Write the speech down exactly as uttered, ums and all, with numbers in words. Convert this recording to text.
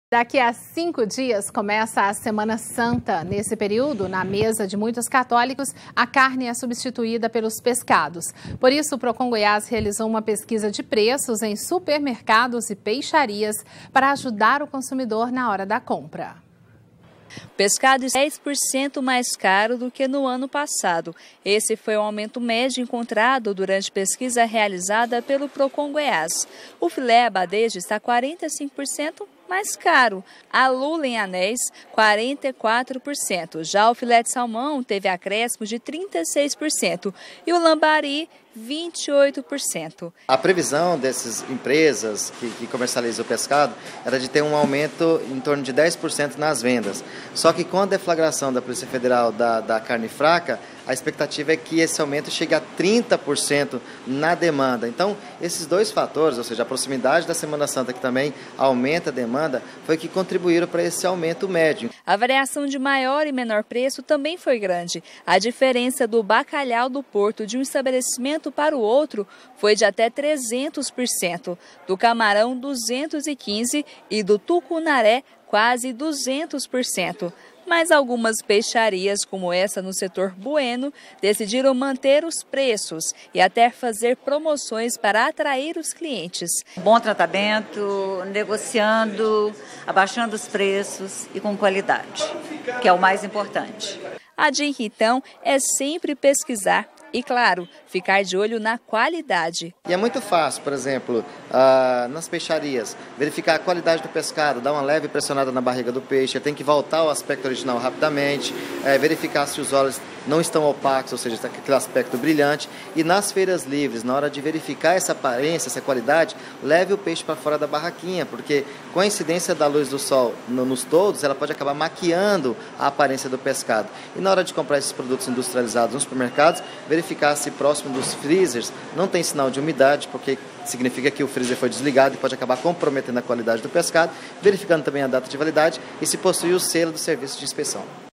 Daqui a cinco dias começa a Semana Santa. Nesse período, na mesa de muitos católicos, a carne é substituída pelos pescados. Por isso, o Procon Goiás realizou uma pesquisa de preços em supermercados e peixarias para ajudar o consumidor na hora da compra. O pescado é dez por cento mais caro do que no ano passado. Esse foi o aumento médio encontrado durante pesquisa realizada pelo Procon Goiás. O filé a badejo está quarenta e cinco por cento mais caro. A lula em anéis, quarenta e quatro por cento. Já o filé de salmão teve acréscimo de trinta e seis por cento e o lambari, vinte e oito por cento. A previsão dessas empresas que, que comercializam o pescado era de ter um aumento em torno de dez por cento nas vendas. Só que com a deflagração da Polícia Federal da, da carne fraca, a expectativa é que esse aumento chegue a trinta por cento na demanda. Então, esses dois fatores, ou seja, a proximidade da Semana Santa, que também aumenta a demanda, foi que contribuíram para esse aumento médio. A variação de maior e menor preço também foi grande. A diferença do bacalhau do porto de um estabelecimento para o outro foi de até trezentos por cento, do camarão duzentos e quinze por cento e do tucunaré quase duzentos por cento. Mas algumas peixarias, como essa no setor Bueno, decidiram manter os preços e até fazer promoções para atrair os clientes. Bom tratamento, negociando, abaixando os preços e com qualidade, que é o mais importante. A dica, então, é sempre pesquisar e, claro, ficar de olho na qualidade. E é muito fácil, por exemplo, uh, nas peixarias, verificar a qualidade do pescado, dar uma leve pressionada na barriga do peixe, tem que voltar ao aspecto original rapidamente, é, verificar se os óleos não estão opacos, ou seja, está aquele aspecto brilhante. E nas feiras livres, na hora de verificar essa aparência, essa qualidade, leve o peixe para fora da barraquinha, porque com a incidência da luz do sol no, nos toldos, ela pode acabar maquiando a aparência do pescado. E na hora de comprar esses produtos industrializados nos supermercados, verificar se próximo dos freezers não tem sinal de umidade, porque significa que o freezer foi desligado e pode acabar comprometendo a qualidade do pescado, verificando também a data de validade e se possui o selo do serviço de inspeção.